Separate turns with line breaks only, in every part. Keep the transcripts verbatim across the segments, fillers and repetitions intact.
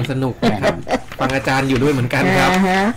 สนุกนะครับฟังอาจารย์อยู่ด้วยเหมือนกันครับ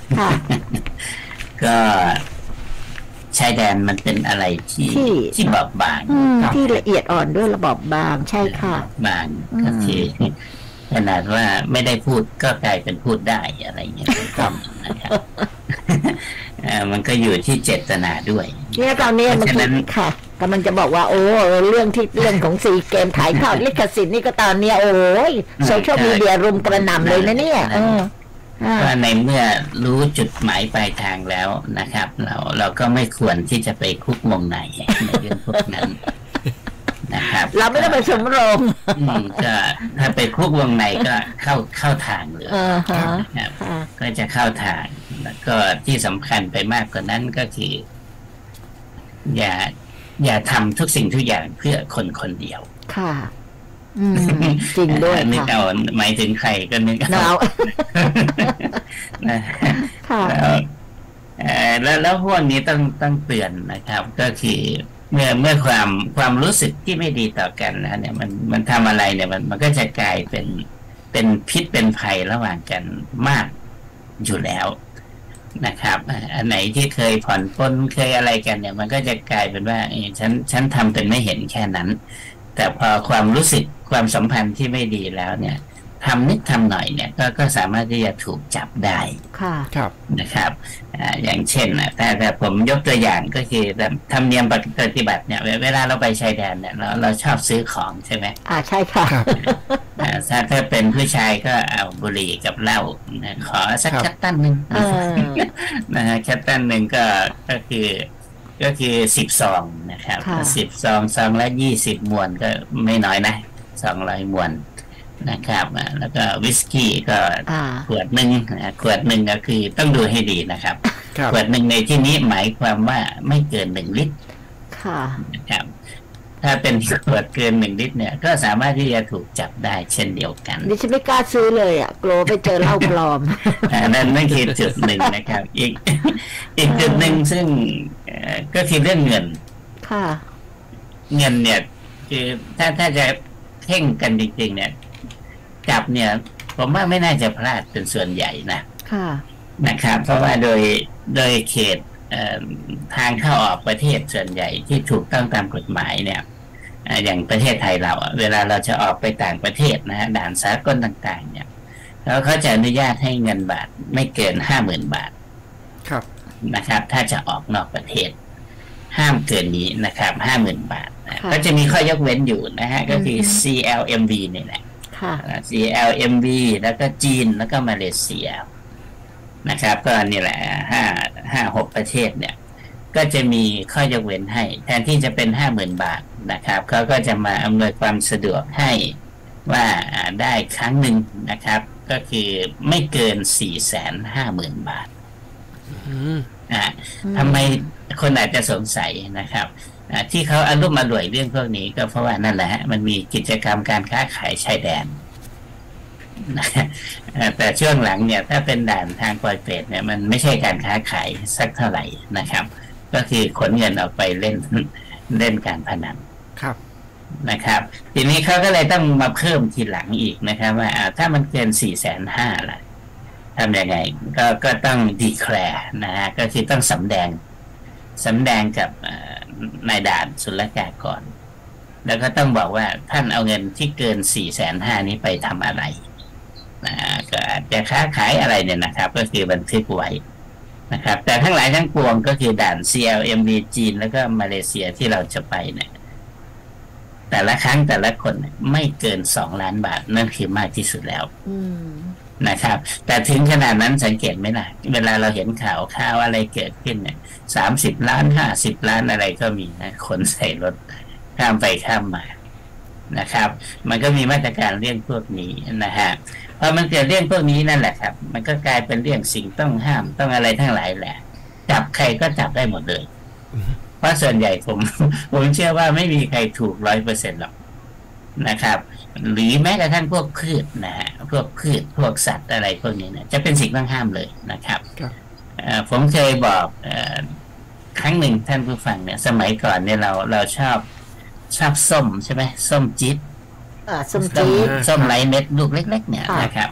ก็ชายแดนมันเป็นอะไรที่ที่บอบบาง
ที่ละเอียดอ่อนด้วยระบอบบางใช่ค่ะ
บางก็คือขนาดว่าไม่ได้พูดก็กลายเป็นพูดได้อะไรอย่างเงี้ยนะครับมันก็อยู่ที่เจตนาด้วย
เนี่ยตอนนี้มันค่ะกำลังจะบอกว่าโอ้เรื่องที่เรื่องของซีเกมถ่ายทอดลิขสิทธิ์นี่ก็ตอนเนี้ยโอ้ยโซเชียลมีเดียรุมกระหน่ำเลยนะเนี่ย
ว่าในเมื่อรู้จุดหมายปลายทางแล้วนะครับเราเราก็ไม่ควรที่จะไปคุกวงในในเรื่องพวกนั้นนะครับ
เราไม่ได้ไปสมรม
ก็ถ้าไปคุกวงในก็เข้าเข้าทางเลยนะครับก็จะเข้าทางแล้วก็ที่สำคัญไปมากกว่านั้นก็คืออย่าอย่าทำทุกสิ่งทุกอย่างเพื่อคนคนเดียว
ค่ะจริงด้วย
นึกเอาหมายถึงใครก็นึกเอาแล้วแล้วพวกนี้ต้องต้องเตือนนะครับก็คือเมื่อเมื่อความความรู้สึกที่ไม่ดีต่อกันนะเนี่ยมันมันทำอะไรเนี่ยมันมันก็จะกลายเป็นเป็นพิษเป็นภัยระหว่างกันมากอยู่แล้วนะครับอันไหนที่เคยผ่อนปลนเคยอะไรกันเนี่ยมันก็จะกลายเป็นว่าฉันฉันทำเป็นไม่เห็นแค่นั้นแต่พอความรู้สึกความสัมพันธ์ที่ไม่ดีแล้วเนี่ยทำนิดทำหน่อยเนี่ยก็ก็สามารถที่จะถูกจับได้
ค่ะ
ครับ
นะครับอย่างเช่นนะแต่แต่ผมยกตัวอย่างก็คือธรรมเนียมปฏิบัติเนี่ยเวลาเราไปชายแดนเนี่ยเราเราชอบซื้อของใช่ไหม
อ่าใช่ค่ะ
ถ้าถ้าเป็นผู้ชายก็เอาบุหรี่กับเหล้าขอสักแคตตันหนึ่งนะฮะแคตตันหนึ่งก็ก็คือก็คือสิบซองนะครับสิบซองซองละยี่สิบมวนก็ไม่น้อยนะสองร้อยมวนนะครับแล้วก็วิสกี้ก็ขวดหนึ่งขวดหนึ่งก็คือต้องดูให้ดีนะครับขวดหนึ่งในที่นี้หมายความว่าไม่เกินหนึ่งลิตร
ค่ะ
นะครับถ้าเป็นขวดเกินหนึ่งลิตรเนี่ยก็สามารถที่จะถูกจับได้เช่นเดียวกัน
ดิฉันไม่กล้าซื้อเลยอ่ะกลัวไปเจอเหล้าปลอม
นั่นนั่นคือจุดหนึ่งนะครับอีกอีกจุดหนึ่งซึ่งก็คือเรื่องเงิน
ค่ะ
เงินเนี่ยคือถ้าถ้าจะเพ่งกันจริงๆเนี่ยจับเนี่ยผมว่าไม่น่าจะพลาดเป็นส่วนใหญ่นะ
ค่ะ
นะครับเพราะว่าโดยโดยเขตทางเข้าออกประเทศส่วนใหญ่ที่ถูกต้องตามกฎหมายเนี่ยอย่างประเทศไทยเราเวลาเราจะออกไปต่างประเทศนะฮะด่านสากลต่างๆเนี่ยแล้วเขาจะอนุญาตให้เงินบาทไม่เกินห้าหมื่นบาท
ครับ
นะครับถ้าจะออกนอกประเทศห้ามเกินนี้นะครับห้าหมื่นบาทก็จะมีข้อยกเว้นอยู่นะฮะก็คือ ซี แอล เอ็ม วี นี่แหละ ซี แอล เอ็ม วี แล้วก็จีนแล้วก็มาเลเซียนะครับก็นี่แหละห้าห้าหกประเทศเนี่ยก็จะมีข้อยกเว้นให้แทนที่จะเป็นห้าหมื่นบาทนะครับเขาก็จะมาอำนวยความสะดวกให้ว่าได้ครั้งหนึ่งนะครับก็คือไม่เกินสี่แสนห้าหมื่นบาทอ่าทำไมคนอาจจะสงสัยนะครับที่เขาอารมณ์มาด่วยเรื่องพวกนี้ก็เพราะว่านั่นแหละมันมีกิจกรรมการค้าขายชายแดนแต่ช่วงหลังเนี่ยถ้าเป็นด่านทางปลอยเปรตเนี่ยมันไม่ใช่การค้าขายสักเท่าไหร่นะครับก็คือขนเงินออกไปเล่นเล่นการพนัน
ครับ
นะครับทีนี้เขาก็เลยต้องมาเพิ่มทีหลังอีกนะครับว่าถ้ามันเกินสี่แสนห้าล่ะทำยังไงก็ก็ต้องดีแคลร์นะฮะก็คือต้องสำแดงสำแดงกับนายด่านศุลกากรแล้วก็ต้องบอกว่าท่านเอาเงินที่เกินสี่แสนห้านี้ไปทำอะไรนะก็อาจจะค้าขายอะไรเนี่ยนะครับก็คือบันทึกไว้นะครับแต่ทั้งหลายทั้งปวงก็คือด่าน ซี แอล เอ็ม วี จีนแล้วก็มาเลเซียที่เราจะไปเนี่ยแต่ละครั้งแต่ละคนไม่เกินสองล้านบาทนั่นคือมากที่สุดแล้วนะครับแต่ถึงขนาดนั้นสังเกตไหมล่ะเวลาเราเห็นข่าวข่าวอะไรเกิดขึ้นเนี่ยสามสิบล้านห้าสิบล้านอะไรก็มีนะคนใส่รถข้ามไปข้ามมานะครับมันก็มีมาตรการเรื่องพวกนี้นะฮะพอมันเกิดเรื่องพวกนี้นั่นแหละครับมันก็กลายเป็นเรื่องสิ่งต้องห้ามต้องอะไรทั้งหลายแหละจับใครก็จับได้หมดเลยเพราะส่วนใหญ่ผมผมเชื่อว่าไม่มีใครถูกร้อยเปอร์เซ็นต์หรอกนะครับหรือแม้กระทั่งพวกพืชนะฮะพวกพืชพวกสัตว์อะไรพวกนี้เนี่ยจะเป็นสิ่งต้องห้ามเลยนะครับผมเคยบอกครั้งหนึ่งท่านผู้ฟังเนี่ยสมัยก่อนเนี่ยเราเราชอบชอบส้มใช่ไหมส้มจี๊ด
ส้มจี๊ด
ส้มไร้เม็ดลูกเล็กๆเนี่ยนะครับ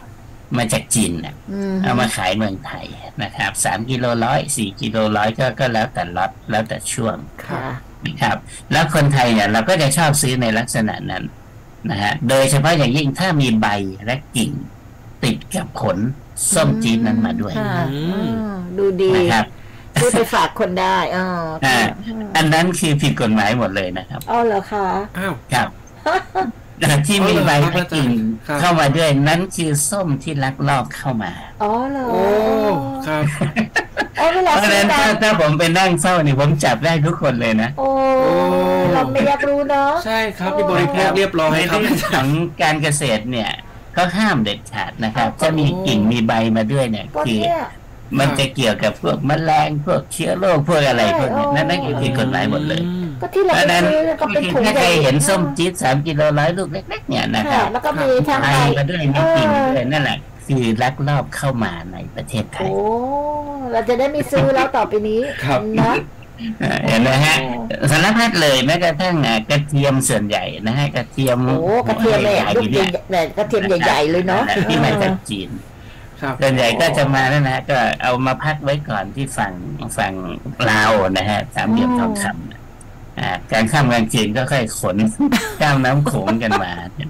มาจากจีนเนี่ยเอามาขายเมืองไทยนะครับสามกิโลร้อยสี่กิโลร้อยก็ก็แล้วแต่ล็อตแล้วแต่ช่วงนะครับ แล้วคนไทยเนี่ยเราก็จะชอบซื้อในลักษณะนั้นนะฮะโดยเฉพาะอย่างยิ่งถ้ามีใบและกิ่งติดกับผลส้มจี๊ดนั้นมาด้วย
ดูดี
นะครับ
ซื้อไปฝากคนได้อ๋อ
อันนั้นคือผิดกฎหมายหมดเลยนะครับ
อ๋อเหรอคะ
อ้าว
ครับที่มีใบและกิ่งเข้ามาด้วยนั้นคือส้มที่ลักลอบเข้ามา
อ๋อเหรอ
โอ้ครับ
เพราะฉะ
นั้นถ้าถ้าผมไปนั่งเฝ้านี่ผมจับได้ทุกคนเลยนะ
โอ้เราไม่อยากรู้เนาะ
ใช่ครับมีบริโภคเรียบร้อย
ครับของการเกษตรเนี่ยก็ห้ามเด็ดขาดนะครับจะมีกิ่งมีใบมาด้วยเนี่ยคือมันจะเกี่ยวกับพวกแมลงพวกเชื้อโรคพวกอะไรพวกนี้นั่นนั่นคือผิดกฎหมายหมดเลย
ก็ที่เราซื้อก็เป็นถุง
ถ้าใครเห็นส้มจี๊ดสามกิโลร้อยลูกเล็กๆเนี่ยนะครับ
แล้วก็มีทาง
ใบมาด้วยมีกิ่งด้วยนั่นแหละคือลักลอบเข้ามาในประเทศไทย
โอ้เราจะได้มีซื้อแล้วต่อไปนี้นะ
เห็นไหมฮะสารพัดเลยแม้กระทั่งกระเทียมส่วนใหญ่นะฮะกระเทียม
โอ้กระเทียมใหญ่ลูกใหญ่กระเทียมใหญ่ๆเลยเนาะ
ที่มาจากจีนส่วนใหญ่ก็จะมาแล้วนะก็เอามาพักไว้ก่อนที่ฝั่งฝั่งลาวนะฮะสามเหลี่ยมทองคำอ่าการข้ามกลางจีนก็ค่อยขนข้ามน้ำโขงกันมา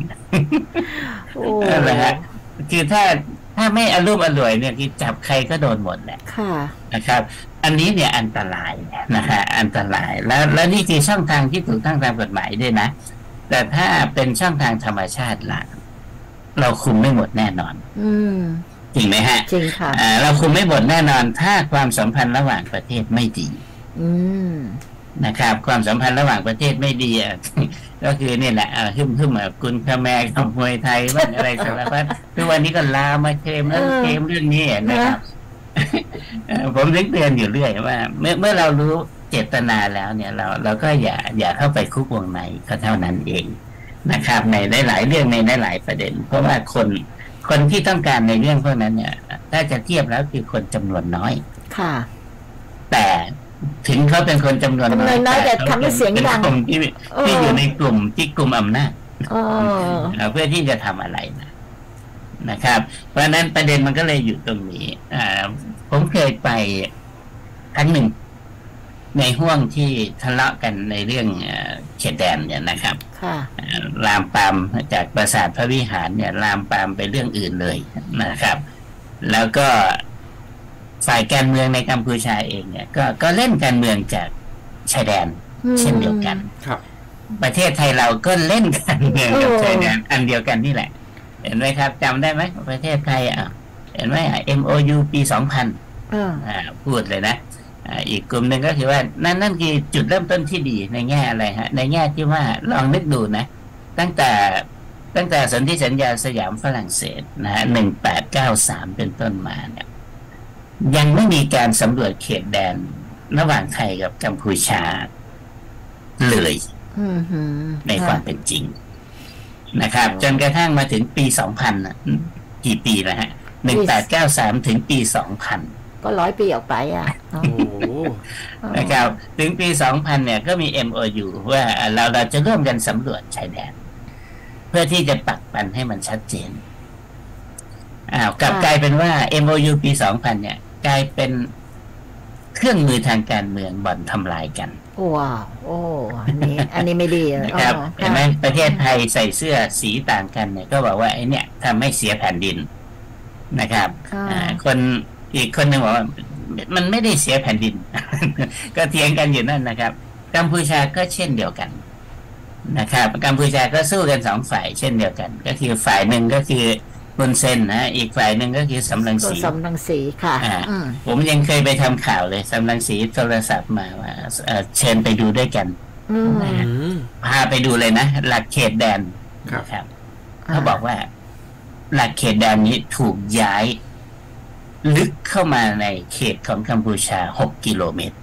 นั่นแหละฮะคือถ้าถ้าไม่อารมณ์อร่อยเนี่ยคือจับใครก็โดนหมดแหละนะครับอันนี้เนี่ยอันตรายนะฮะอันตรายแล้วแล้วนี่คือช่องทางที่ถูกตั้งตามกฎหมายด้วยนะแต่ถ้าเป็นช่องทางธรรมชาติล่ะเราคุมไม่หมดแน่นอน
อืม
จริงไหมฮะ
จริงค่ะ
เราคุมไม่หมดแน่นอนถ้าความสัมพันธ์ระหว่างประเทศไม่ดี
อืม
นะครับความสัมพันธ์ระหว่างประเทศไม่ดีอ่ะก็คือนี่แหละหึ่มหึ่มแบบกุนคาแมร์กับมวยไทยบ้างอะไรสารพัดทุกวันนี้ก็ลามาเคลมแล้วเคลมเรื่องนี้นะครับผมเตือนอยู่เรื่อยว่าเมื่อเมื่อเรารู้เจตนาแล้วเนี่ยเราเราก็อย่าอย่าเข้าไปคุกวงในก็เท่านั้นเองนะครับในหลายๆเรื่องในหลายๆประเด็นเพราะว่าคนคนที่ต้องการในเรื่องพวกนั้นเนี่ยถ้าจะเทียบแล้วคือคนจำนวนน้อย
ค่ะ
แต่ถึงเขาเป็นคนจำนวนน้อย
แต่ทำให้เสียงดัง
ที่ที่อยู่ในกลุ่มที่กลุ่มอำนาจเพื่อที่จะทำอะไรนะนะครับเพราะฉะนั้นประเด็นมันก็เลยอยู่ตรงนี้ผมเคยไปครั้งหนึ่งในห้วงที่ทะเลาะกันในเรื่องเขตแดนเนี่ยนะครับลามปามจากปราสาทพระวิหารเนี่ยลามปามไปเรื่องอื่นเลยนะครับ แล้วก็ฝ่ายการเมืองในกัมพูชาเองเนี่ยก็ก็เล่นการเมืองจากชายแดนเช่นเดียวกัน
ครับ
ประเทศไทยเราก็เล่นการเมืองกับชายแดนอันเดียวกันนี่แหละเห็นไหมครับจำได้ไหมประเทศไทยอ่ะเห็นไหม เอ็ม โอ ยู ปีสองพันอ่าพูดเลยนะอีกกลุ่มหนึ่งก็คือว่านั่นนั่นคือจุดเริ่มต้นที่ดีในแง่อะไรฮะในแง่ที่ว่าลองนึกดูนะตั้งแต่ตั้งแต่สนธิสัญญาสยามฝรั่งเศสนะฮะหนึ่งแปดเก้าสามเป็นต้นมาเนี่ยยังไม่มีการสำรวจเขตแดนระหว่างไทยกับกัมพูชาเลยในความเป็นจริงนะครับจนกระทั่งมาถึงปีสองพันกี่ปีแล้วฮะหนึ่งแปดเก้าสามถึงปีสองพัน
ก็ร้อยปีออกไปอ่ะโอ้
นะครับถึงปีสองพันเนี่ยก็มี เอ็ม โอ ยู ว่าเราเราจะร่วมกันสำรวจชายแดนเพื่อที่จะปักปันให้มันชัดเจนอ้าวกลับกลายเป็นว่า เอ็ม โอ ยู ปีสองพันเนี่ยกลายเป็นเครื่องมือทางการเมืองบ่อนทำลายกัน
ว้าวโอ้อันนี้อันนี้ไม่ดี
นะครับเห็นไหมประเทศไทยใส่เสื้อสีต่างกันเนี่ยก็บอกว่าไอ้เนี่ยทำให้เสียแผ่นดินนะครับคนอีกคนหนึ่งบอกว่ามันไม่ได้เสียแผ่นดิน ก็เถียงกันอยู่นั่นนะครับกัมพูชาก็เช่นเดียวกันนะครับกัมพูชาก็สู้กันสองฝ่ายเช่นเดียวกันก็คือฝ่ายหนึ่งก็คือฮุนเซนนะอีกฝ่ายหนึ่งก็คือสำรังสี
สำรังสีค่ะ
ผมยังเคยไปทำข่าวเลยสำรังสีโทรศัพท์มาว่าเชิญไปดูด้วยกันพาไปดูเลยนะหลักเขตแดนครับเขาบอกว่าหลักเขตแดนนี้ถูกย้ายลึกเข้ามาในเขตของกัมพูชาหกกิโลเมตร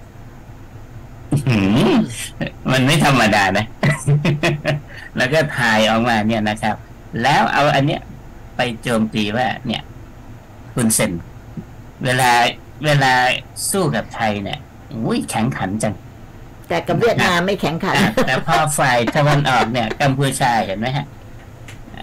มันไม่ธรรมดานะ แล้วก็ถ่ายออกมาเนี่ยนะครับแล้วเอาอันเนี้ยไปโจมตีว่าเนี่ยคุณเซนเวลาเวลาสู้กับไทยเนี่ยอุ้ยแข็งขันจัง
แต่กับเวียดนามไม่แข็งขัน
แต่พอฝ่ายตะวันออกเนี่ยกัมพูชาเห็นไหมฮะ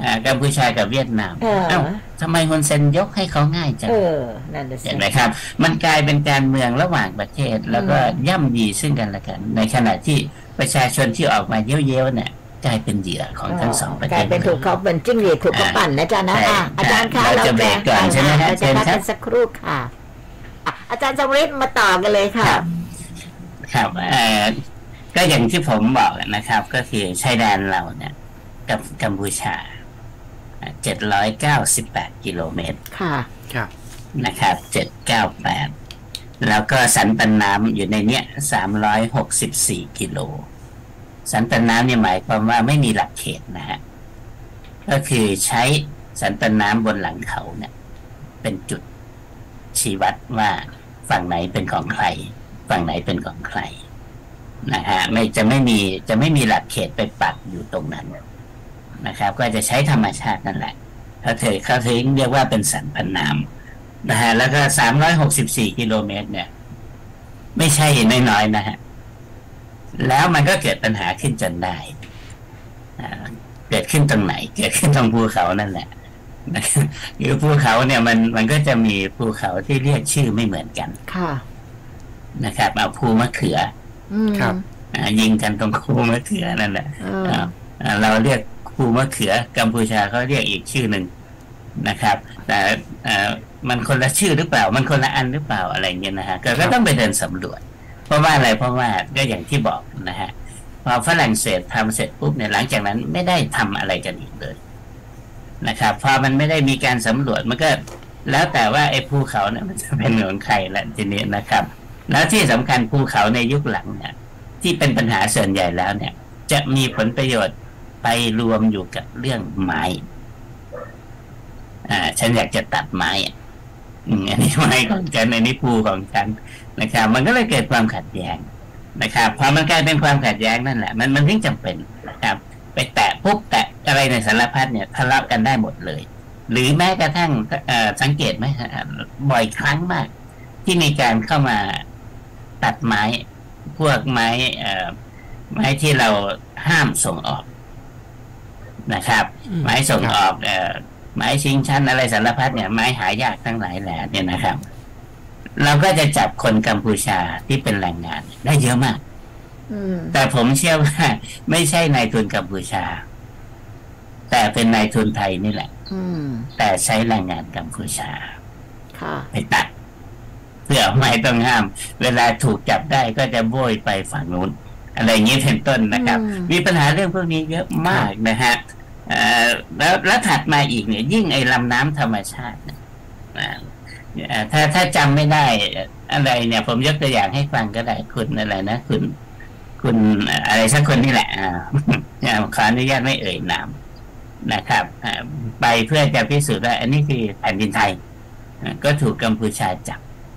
กัมพูชากับเวียดนามเอ้าทำไมฮุนเซนยกให้เขาง่ายจังเห็นไหมครับมันกลายเป็นการเมืองระหว่างประเทศแล้วก็ย่ำยีซึ่งกันและกันในขณะที่ประชาชนที่ออกมาเย้ยวๆเนี่ยกลายเป็นเหยื่อของทั้งสองประเทศกลายเป็นถูกเขาเป็นจิ้งหรีดถูกเขาปั่นนะจ๊ะนะอาจารย์คะเราจะเบรกก่อนใช่ไหมฮะเราจะพักกันสักครู่ค่ะอาจารย์สมฤทธิ์มาต่อกันเลยค่ะครับก็อย่างที่ผมบอกนะครับ ก็คือชายแดนเราเนี่ยกับกัมพูชาเจ็ดร้อยเก้าสิบแปดกิโลเมตร
ค่ะ
ครับ
นะครับเจ็ดเก้าแปดแล้วก็สันปันน้ำอยู่ในเนี้ยสามร้อยหกสิบสี่กิโลสันปันน้ำเนี่ยหมายความว่าไม่มีหลักเขตนะฮะก็คือใช้สันปันน้ำบนหลังเขาเนี่ยเป็นจุดชี้วัดว่าฝั่งไหนเป็นของใครฝั่งไหนเป็นของใครนะฮะไม่จะไม่มีจะไม่มีหลักเขตไปปักอยู่ตรงนั้นนะครับก็จะใช้ธรรมชาตินั่นแหละเขาถือเขาถือเรียกว่าเป็นสันปันน้ำนะฮะแล้วก็สามร้อยหกสิบสี่กิโลเมตรเนี่ยไม่ใช่น้อยๆนะฮะแล้วมันก็เกิดปัญหาขึ้นจนได้เกิดขึ้นตรงไหนเกิดขึ้นตรงภูเขานั่นแหละคือภูเขาเนี่ยมันมันก็จะมีภูเขาที่เรียกชื่อไม่เหมือนกัน
ค่ะ
นะครับเอาภูมะเขือ
ครับ
ยิงกันตรงภูมะเขือนั่นแหละเราเรียกภูมะเขือกัมพูชาเขาเรียกอีกชื่อหนึ่งนะครับแต่มันคนละชื่อหรือเปล่ามันคนละอันหรือเปล่าอะไรเงี้ยนะฮะก็ต้องไปเดินสำรวจเพราะว่าอะไรเพราะว่าก็อย่างที่บอกนะฮะพอฝรั่งเศสทำเสร็จปุ๊บเนี่ยหลังจากนั้นไม่ได้ทำอะไรกันอีกเลยนะครับพอมันไม่ได้มีการสำรวจมันก็แล้วแต่ว่าไอ้ภูเขาเนี่ยมันจะเป็นของใครละทีนี้นะครับแล้วที่สำคัญภูเขาในยุคหลังเนี่ยที่เป็นปัญหาส่วนใหญ่แล้วเนี่ยจะมีผลประโยชน์ไปรวมอยู่กับเรื่องไม้อ่าฉันอยากจะตัดไม้อันนี้ไม้ของฉันอันนี้ภูของฉันนะครับมันก็เลยเกิดความขัดแย้งนะครับพอมันกลายเป็นความขัดแย้งนั่นแหละมันมันถึงจำเป็นนะครับไปแตะปุ๊บแตะอะไรในสารพัดเนี่ยทะเลาะกันได้หมดเลยหรือแม้กระทั่งสังเกตไหมบ่อยครั้งมากที่มีการเข้ามาตัดไม้พวกไม้ไม้ที่เราห้ามส่งออกนะครับไม้ส่งออกไม้ชิงชั้นอะไรสารพัดเนี่ยไม้หายากทั้งหลายแหล่เนี่ยนะครับเราก็จะจับคนกัมพูชาที่เป็นแรงงานได้เยอะมากแต่ผมเชื่อว่าไม่ใช่นายทุนกัมพูชาแต่เป็นนายทุนไทยนี่แหละแต่ใช้แรงงานกัมพูชาไปตัดเพื่อไม่ต้องห้ามเวลาถูกจับได้ก็จะโบยไปฝั่งนู้นอะไรอย่างนี้เป็นต้นนะครับมีปัญหาเรื่องพวกนี้เยอะมากนะฮะแล้วแล้วถัดมาอีกเนี่ยยิ่งไอ้ลำน้ำธรรมชาติถ้าถ้าจำไม่ได้อะไรเนี่ย ผมยกตัวอย่างให้ฟังก็ได้คุณอะไรนะคุณคุณอะไรสักคนนี่แหละอ่าขออนุญาตไม่เอ่ยนามนะครับไปเพื่อจะพิสูจน์ว่าอันนี้คือแผ่นดินไทยก็ถูกกัมพูชาจับ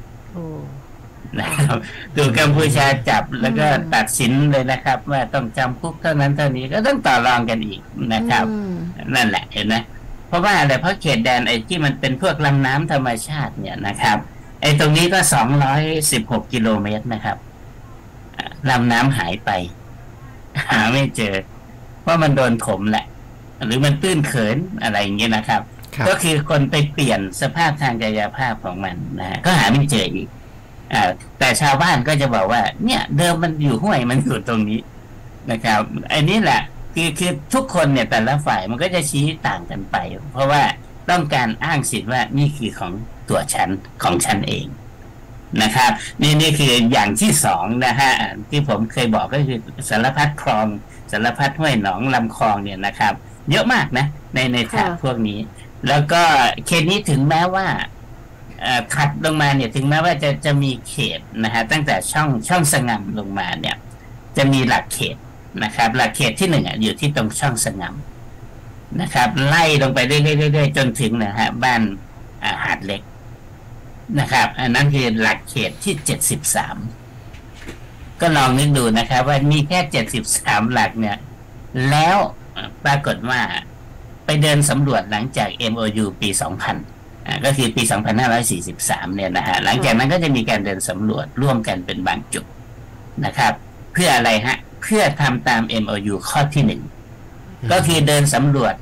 นะครับถูกกัมพูชาจับแล้วก็ตัดสินเลยนะครับว่าต้องจำคุกเท่านั้นเท่านี้ก็ต้องต่อรองกันอีกนะครับนั่นแหละเห็นไหมเพราะว่าอะไรเพราะเขตแดนไอ้ที่มันเป็นพวกลำน้ำธรรมชาติเนี่ยนะครับไอ้ตรงนี้ก็สองร้อยสิบหกกิโลเมตรนะครับลำน้ำหายไปหาไม่เจอเพราะมันโดนถมแหละหรือมันตื้นเขินอะไรอย่างเงี้ยนะครับก็คือคนไปเปลี่ยนสภาพทางกายภาพของมันนะก็หาไม่เจออีกอ่าแต่ชาวบ้านก็จะบอกว่าเนี่ยเดิมมันอยู่ห้วยมันอยู่ตรงนี้นะครับอันนี้แหละคือคือทุกคนเนี่ยแต่ละฝ่ายมันก็จะชี้ต่างกันไปเพราะว่าต้องการอ้างสิทธิ์ว่านี่คือของตัวฉันของฉันเองนะครับนี่นี่คืออย่างที่สองนะฮะที่ผมเคยบอกก็คือสารพัดคลองสารพัดห้วยหนองลำคลองเนี่ยนะครับเยอะมากนะในในแถบพวกนี้แล้วก็เขตนี้ถึงแม้ว่าถัดลงมาเนี่ยถึงแม้ว่าจะจะมีเขตนะฮะตั้งแต่ช่องช่องสงำลงมาเนี่ยจะมีหลักเขตนะครับหลักเขตที่หนึ่งอยู่ที่ตรงช่องสงำนะครับไล่ลงไปเรื่อยๆจนถึงนะฮะบ้านหาดเล็กนะครับอันนั้นคือหลักเขตที่เจ็ดสิบสามก็ลองนึกดูนะครับว่ามีแค่เจ็ดสิบสามหลักเนี่ยแล้วปรากฏว่าไปเดินสำรวจหลังจาก เอ็ม โอ ยู ปีสองพันอ่าก็คือปีสองพันห้าร้อยสี่สิบสามเนี่ยนะฮะหลังจากนั้นก็จะมีการเดินสำรวจร่วมกันเป็นบางจุดนะครับเพื่ออะไรฮะเพื่อทำตาม เอ็ม โอ ยู ข้อที่หนึ่งก็คือเดินสำรวจ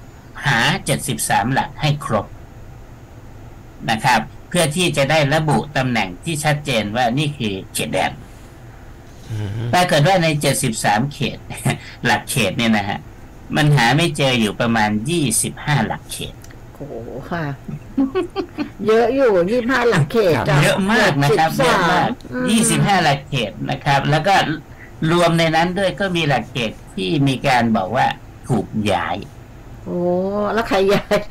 หาเจ็ดสิบสามหลักให้ครบนะครับเพื่อที่จะได้ระบุตำแหน่งที่ชัดเจนว่านี่คือเขตแดนปรากฏว่าในเจ็ดสิบสามเขตหลักเขตเนี่ยนะฮะมันหาไม่เจออยู่ประมาณยี่สิบห้าหลักเขต
โอ้ค่ะ เยอะอยู่ยี่สิบห้าหลักเขต
เยอะมากนะครับเยอะมากยี่สิบห้าหลักเขตนะครับแล้วก็รวมในนั้นด้วยก็มีหลักเขตที่มีการบอกว่าถูกย้าย
โอ้แล้วใครย้าย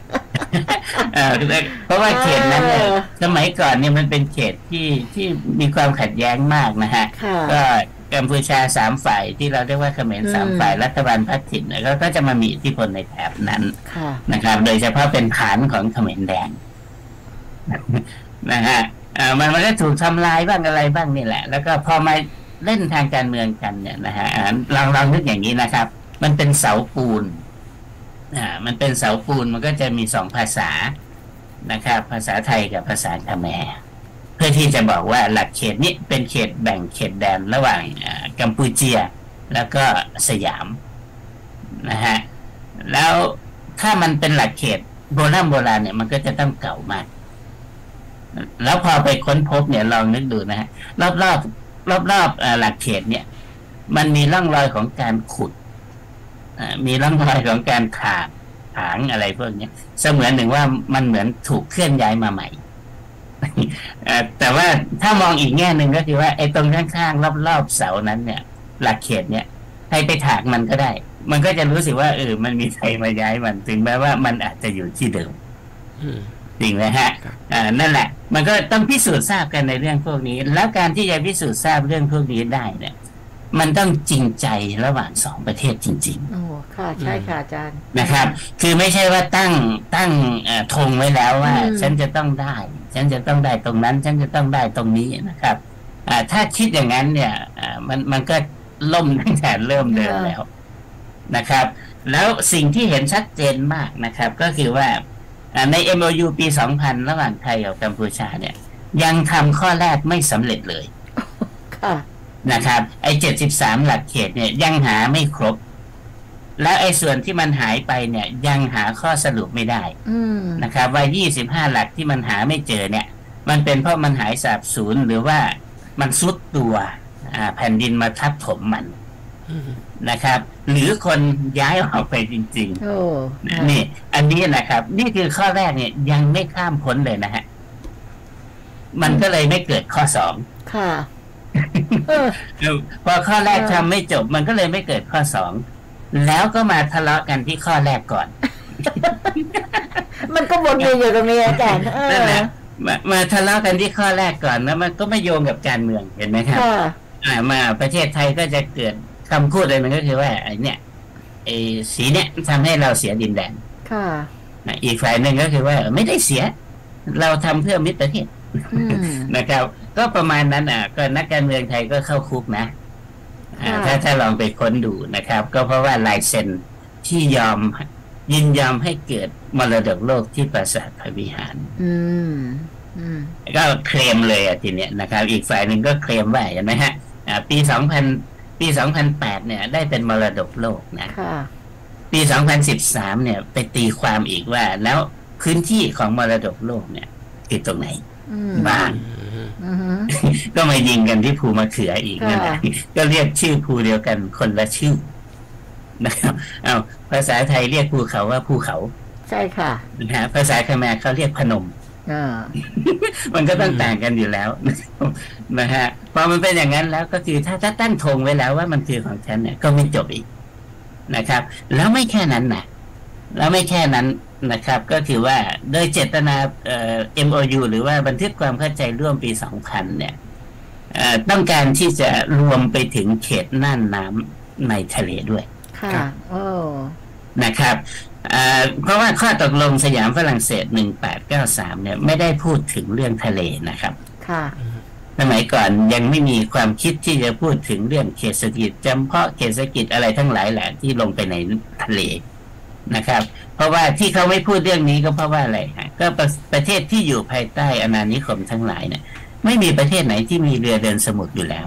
เพราะว่าเขตนั้นเนี่ยสมัยก่อนเนี่ยมันเป็นเขตที่ที่มีความขัดแย้งมากนะฮะก็กัมพูชาสามฝ่ายที่เราเรียกว่าเขมรสามฝ่ายรัฐบาลพัฒถิ่นเนี่ยก็จะมามีอิทธิพลในแถบนั้นนะครับโดยเฉพาะเป็นฐานของเขมรแดงนะฮะมันมันก็ถูกทำลายบ้างอะไรบ้างนี่แหละแล้วก็พอมาเล่นทางการเมืองกันเนี่ยนะฮะลองลองนึกอย่างนี้นะครับมันเป็นเสาปูนอ่ามันเป็นเสาปูนมันก็จะมีสองภาษานะครับภาษาไทยกับภาษาเขมรเพื่อที่จะบอกว่าหลักเขตนี้เป็นเขตแบ่งเขตแดนระหว่างกัมพูเชียแล้วก็สยามนะฮะแล้วถ้ามันเป็นหลักเขตโบราณโบราณเนี่ยมันก็จะต้องเก่ามากแล้วพอไปค้นพบเนี่ยลองนึกดูนะฮะรอบรอบรอบรอบหลักเขตเนี่ยมันมีร่องรอยของการขุดมีร่องรอยของการถากถางอะไรพวกนี้เสมือนหนึ่งว่ามันเหมือนถูกเคลื่อนย้ายมาใหม่แต่ว่าถ้ามองอีกแง่หนึ่งก็คือว่าไอ้ตรงข้างๆรอบๆเสานั้นเนี่ยหลักเขตเนี่ยให้ไปถากมันก็ได้ มันก็จะรู้สึกว่าเออมันมีใครมาย้ายมันถึงแม้ว่ามันอาจจะอยู่ที่เดิมจริงไหมฮะอ่านั่นแหละมันก็ต้องพิสูจน์ทราบกันในเรื่องพวกนี้แล้วการที่จะพิสูจน์ทราบเรื่องพวกนี้ได้เนี่ยมันต้องจริงใจระหว่างสองประเทศจริงๆ
โอ้ค่ะใช่ค่ะอาจารย์
นะครับคือไม่ใช่ว่าตั้งตั้งธงไว้แล้วว่าฉันจะต้องได้ฉันจะต้องได้ตรงนั้นฉันจะต้องได้ตรงนี้นะครับถ้าคิดอย่างนั้นเนี่ยมันมันก็ล่มตั้งแต่เริ่มเดินแล้วนะครับแล้วสิ่งที่เห็นชัดเจนมากนะครับก็คือว่าใน เอ็ม โอ ยู ปี สองพัน ระหว่างไทยกับกัมพูชาเนี่ยยังทำข้อแรกไม่สำเร็จเลย
ค่ะ
นะครับไอ้เจ็ดสิบสามหลักเขตเนี่ยยังหาไม่ครบแล้วไอ้ส่วนที่มันหายไปเนี่ยยังหาข้อสรุปไม่ได้นะครับว่ายี่สิบห้าหลักที่มันหาไม่เจอเนี่ยมันเป็นเพราะมันหายสาบสูญหรือว่ามันซุดตัวแผ่นดินมาทับถมมันนะครับหรือคนย้ายออกไปจริงๆนี่อันนี้นะครับนี่คือข้อแรกเนี่ยยังไม่ข้ามพ้นเลยนะฮะมันก็เลยไม่เกิดข้อสอง
ค่ะ
พอข้อแรกทำไม่จบมันก็เลยไม่เกิดข้อสองแล้วก็มาทะเลาะกันที่ข้อแรกก่อน
มันก็วนเวียนอยู่ตรงนี้อาจารย์
นั่นแหละมามาทะเลาะกันที่ข้อแรกก่อนแล้วมันก็ไม่โยงกับการเมืองเห็นไหมครับอ่ามาประเทศไทยก็จะเกิดคำพูดอะไรมันก็คือว่าไอ้เนี่ยไอ้สีเนี่ยทำให้เราเสียดินแดน
ค่ะ
อีกฝ่ายหนึ่งก็คือว่าไม่ได้เสียเราทำเพื่อมิตรประเทศนะครับก็ประมาณนั้นอ่ะก็นักการเมืองไทยก็เข้าคุกนะถ้าถ้าลองไปค้นดูนะครับก็เพราะว่าลายเซ็นที่ยอมยินยอมให้เกิดมรดกโลกที่ปราสาทพระวิหารก็เคลมเลยอ่ะทีเนี้ยนะครับอีกฝ่ายหนึ่งก็เคลมว่าเห็นไหมฮะปีสองพันปีสองพันแปดเนี่ยได้เป็นมรดกโลกนะปีสองพันสิบสามเนี่ยไปตีความอีกว่าแล้วพื้นที่ของมรดกโลกเนี่ยคือตรงไหนบ้างก็มายิงกันที่ภูมะเขืออีกนั่นแหละก็เรียกชื่อภูเดียวกันคนละชื่อนะครับเอาภาษาไทยเรียกภูเขาว่าภูเขา
ใช่ค่ะ
นะฮะภาษาเขมรเขาเรียกพนมมันก็ต้องต่างกันอยู่แล้วนะฮะพอมันเป็นอย่างนั้นแล้วก็คือถ้าถ้าตั้งธงไว้แล้วว่ามันคือของฉันเนี่ยก็ไม่จบอีกนะครับแล้วไม่แค่นั้นนะแล้วไม่แค่นั้นนะครับก็คือว่าโดยเจตนาเอ่อ เอ็ม โอ ยู หรือว่าบันทึกความเข้าใจร่วมปีสองพันเนี่ยต้องการที่จะรวมไปถึงเขตน่านน้ำในทะเลด้วย
ค่ะโอ้
นะครับเพราะว่าข้อตกลงสยามฝรั่งเศสหนึ่งแปดเก้าสามเนี่ยไม่ได้พูดถึงเรื่องทะเลนะครับ
ค่ะ
สมัยก่อนยังไม่มีความคิดที่จะพูดถึงเรื่องเขตเศรษฐกิจจำเพาะเขตเศรษฐกิจอะไรทั้งหลายแหละที่ลงไปในทะเลนะครับเพราะว่าที่เขาไม่พูดเรื่องนี้ก็เพราะว่าอะไรฮะก็ประประเทศที่อยู่ภายใต้อาณานิคมทั้งหลายเนี่ยไม่มีประเทศไหนที่มีเรือเดินสมุทรอยู่แล้ว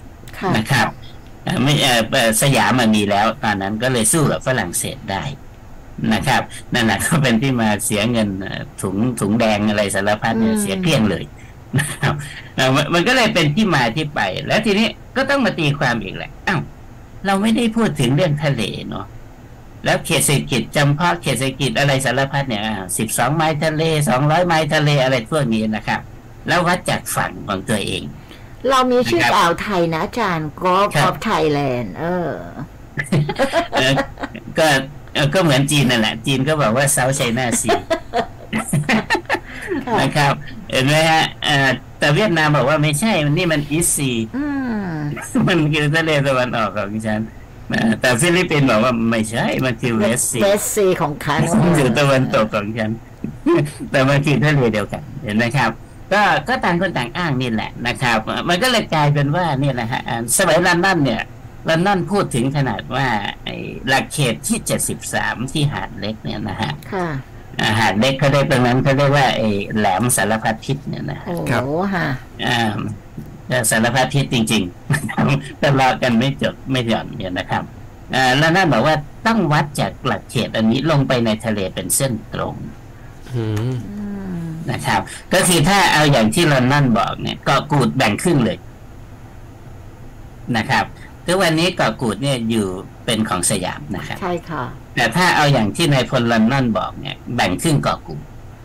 นะครับไม่เออสยามมันมีแล้วตอนนั้นก็เลยสู้กับฝรั่งเศสได้นะครับนั่นแหละก็เป็นที่มาเสียเงินถุงถุงแดงอะไรสารพัดเนี่ยเสียเกลี้ยงเลยนะครับมันก็เลยเป็นที่มาที่ไปแล้วทีนี้ก็ต้องมาตีความอีกแหละอ้าวเราไม่ได้พูดถึงเรื่องทะเลเนาะแล้วเขตเศรษฐกิจจำเพาะเขตเศรษฐกิจอะไรสารพัดเนี่ยสิบสองไมล์ทะเลสองร้อยไมล์ทะเลอะไรพวกนี้นะครับแล้ววัดจากฝั่งของตัวเอง
เรามีชื่ออ่าวไทยนะอาจารย์กอล์ฟออฟไทยแลนด์เออ
ก็ก็เหมือนจีนนั่นแหละจีนก็บอกว่าเซาท์ไชน่าซีนะครับเห็นไหมฮะแต่เวียดนามบอกว่าไม่ใช่มันนี่มันอีสซีมันคือทะเลตะวันออกของฉันแต่ฟิลิปปินส์บอกว่าไม่ใช่มันคือเวสซี
เวสซีของเขา
อยู่ตะวันตกของฉันแต่มันคือทะเลเดียวกันเห็นไหมครับก็ก็ต่างคนต่างอ้างนี่แหละนะครับมันก็เลยกลายเป็นว่านี่แหละฮะสมัยลอนดอนเนี่ยลอนดอนพูดถึงขนาดว่าไอ้หลักเขตที่เจ็ดสิบสามที่หาดเล็กเนี่ยนะฮะหาดเล็กเขาเรียกตรงนั้นเขาเรียกว่าไอ้แหลมสารพัดพิษเนี่ยนะ
โอ้โหฮะ
อ่าสารพัดพิษจริงๆตลอดกันไม่จบไม่หย่อนเนี่ยนะครับอ่าแล้วนั่นบอกว่าต้องวัดจากหลักเขตอันนี้ลงไปในทะเลเป็นเส้นตรงนะครับก็คือถ้าเอาอย่างที่ลอนดอนบอกเนี่ยเกาะกูดแบ่งครึ่งเลยนะครับคือวันนี้เกาะกูดเนี่ยอยู่เป็นของสยามนะครับ
ใช่ค่ะ
แต่ถ้าเอาอย่างที่นายพลลอนดอนบอกเนี่ยแบ่งครึ่งเกาะกูด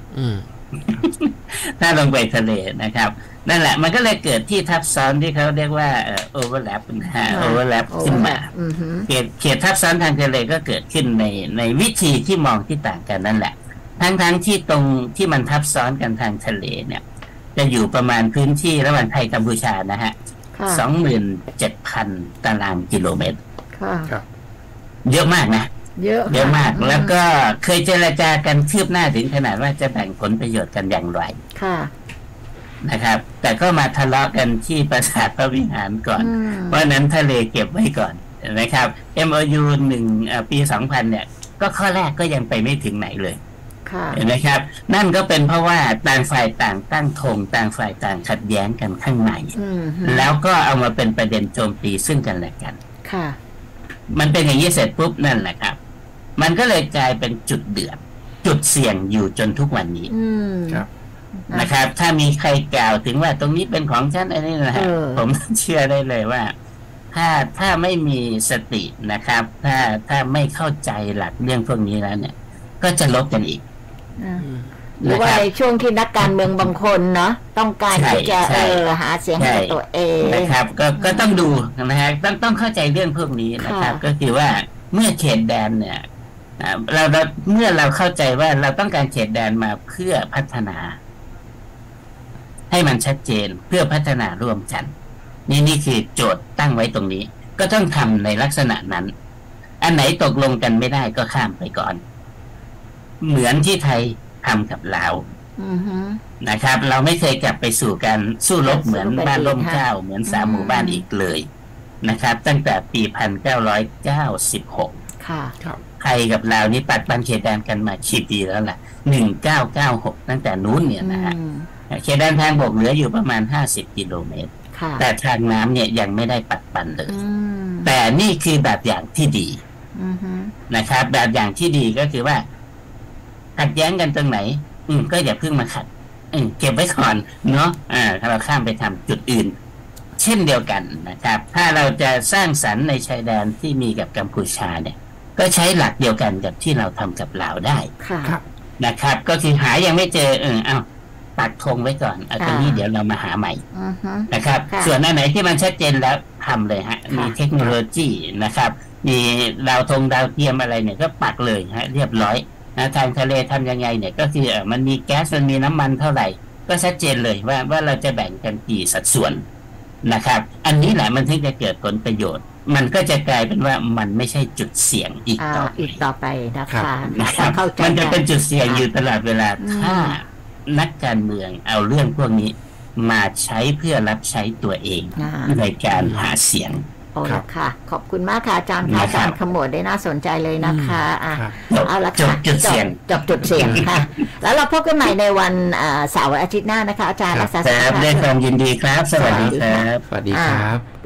ถ้าลงไปทะเลนะครับนั่นแหละมันก็เลยเกิดที่ทับซ้อนที่เขาเรียกว่าโอเวอร์แลปนะฮะโอเวอร์แลปขึ้นมาเขตเขตทับซ้อนทางทะเลก็เกิดขึ้นในในวิธีที่มองที่ต่างกันนั่นแหละทั้งทั้งที่ตรงที่มันทับซ้อนกันทางทะเลเนี่ยจะอยู่ประมาณพื้นที่ระหว่างไทยกัมพูชานะฮะสองหมื่นเจ็ดพันตารางกิโลเมตรเยอะมากนะ
เยอะ
เยอะมากแล้วก็เคยเจรจากันคืบหน้าถึงขนาดว่าจะแบ่งผลประโยชน์กันอย่างไรนะครับแต่ก็มาทะเลาะกันที่ปราสาทพระวิหารก่อนเพราะนั้นทะเลเก็บไว้ก่อนนะครับ เอ็ม โอ ยู หนึ่งปีสองพันเนี่ยก็ข้อแรกก็ยังไปไม่ถึงไหนเลยเห็นไหมครับนั่นก็เป็นเพราะว่าต่างฝ่ายต่างตั้งธงต่างฝ่ายต่างขัดแย้งกันข้างในแล้วก็เอามาเป็นประเด็นโจมตีซึ่งกันและกัน
ค่ะ
มันเป็นอย่างนี้เสร็จปุ๊บนั่นแหละครับมันก็เลยกลายเป็นจุดเดือดจุดเสี่ยงอยู่จนทุกวันนี้
ครับ
นะครับถ้ามีใครกล่าวถึงว่าตรงนี้เป็นของฉันอะไรนี่นะฮะผมเชื่อได้เลยว่าถ้าถ้าไม่มีสตินะครับถ้าถ้าไม่เข้าใจหลักเรื่องพวกนี้แล้วเนี่ยก็จะลบกันอีก
หรือว่าในช่วงที่นักการเมืองบางคนเนาะต้องการที่จะเออหาเสียงให้ตัวเอง
นะครับก็ก็ต้องดูนะฮะต้องต้องเข้าใจเรื่องพวกนี้นะครับก็คือว่าเมื่อเขตแดนเนี่ยเราเราเมื่อเราเข้าใจว่าเราต้องการเขตแดนมาเพื่อพัฒนาให้มันชัดเจนเพื่อพัฒนาร่วมกันนี่นี่คือโจทย์ตั้งไว้ตรงนี้ก็ต้องทำในลักษณะนั้นอันไหนตกลงกันไม่ได้ก็ข้ามไปก่อนเหมือนที่ไทยทำกับลาวนะครับเราไม่เคยกลับไปสู่การสู้รบเหมือนบ้านร่มเกล้าเหมือนสามหมู่บ้านอีกเลยนะครับตั้งแต่ปีพันเก้าร้อยเก้าสิบหกไทยกับลาวนี่ปัดปันเขตแดนกันมากี่ปีแล้วล่ะหนึ่งเก้าเก้าหกตั้งแต่นู้นเนี่ยนะฮะเขตแดนทางบกเหลืออยู่ประมาณห้าสิบกิโลเมตรแต่ทางน้ำเนี่ยยังไม่ได้ปัดปันเลยแต่นี่คือแบบอย่างที่ดีนะครับแบบอย่างที่ดีก็คือว่าขัดแย้งกันตรงไหนอืมก็อย่าเพิ่งมาขัดอืมเก็บไว้ก่อนเนาะอ่าถ้าเราข้ามไปทำจุดอื่นเช่นเดียวกันนะครับถ้าเราจะสร้างสรรค์ในชายแดนที่มีกับกัมพูชาเนี่ยก็ใช้หลักเดียวกันกับที่เราทำกับลาวได้นะครับก็คือหายังไม่เจอเออเอาปักธงไว้ก่อนเอาตรงนี้เดี๋ยวเรามาหาใหม่นะครับส่วนอันไหนที่มันชัดเจนแล้วทำเลยฮะมีเทคโนโลยีนะครับมีดาวธงดาวเทียมอะไรเนี่ยก็ปักเลยฮะเรียบร้อยนะทางทะเลทำยังไงเนี่ยก็คือมันมีแก๊สมันมีน้ำมันเท่าไหร่ก็ชัดเจนเลยว่าว่าเราจะแบ่งกันกี่สัดส่วนนะครับอันนี้แหละมันถึงจะเกิดผลประโยชน์มันก็จะกลายเป็นว่ามันไม่ใช่จุดเสี่ยงอีกต่อ
อีกต่อไปนะคะ
นะครับมันจะเป็นจุดเสี่ยงอยู่ตลอดเวลาถ้านักการเมืองเอาเรื่องพวกนี้มาใช้เพื่อรับใช้ตัวเองในการหาเสียง
โอ้ค่ะขอบคุณมากค่ะอาจารย์ค่ะอาจารย์ขมวดได้น่าสนใจเลยนะคะอ่ะเอาละค่ะ
จบจุดเสี่ยง
จบจุดเสี่ยงค่ะแล้วเราพบกันใหม่ในวันเสาร์อาทิตย์หน้านะคะอาจารย์และศาสตราจารย์
ด้วยความยินดีครับสวัสดีครับ
สวัสดีครับ